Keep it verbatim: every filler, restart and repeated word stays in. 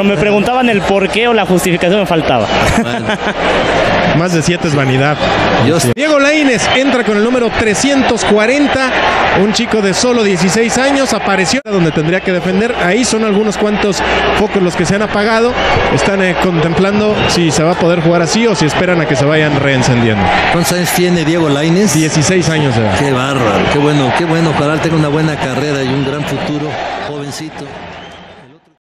Me preguntaban el por qué o la justificación, me faltaba. Bueno. Más de siete es vanidad. Dios. Diego Lainez entra con el número trescientos cuarenta. Un chico de solo dieciséis años apareció donde tendría que defender. Ahí son algunos cuantos focos los que se han apagado. Están eh, contemplando si se va a poder jugar así o si esperan a que se vayan reencendiendo. ¿Cuántos años tiene Diego Lainez? dieciséis años de edad. Qué bárbaro, qué bueno, qué bueno. Ojalá tenga una buena carrera y un gran futuro, jovencito.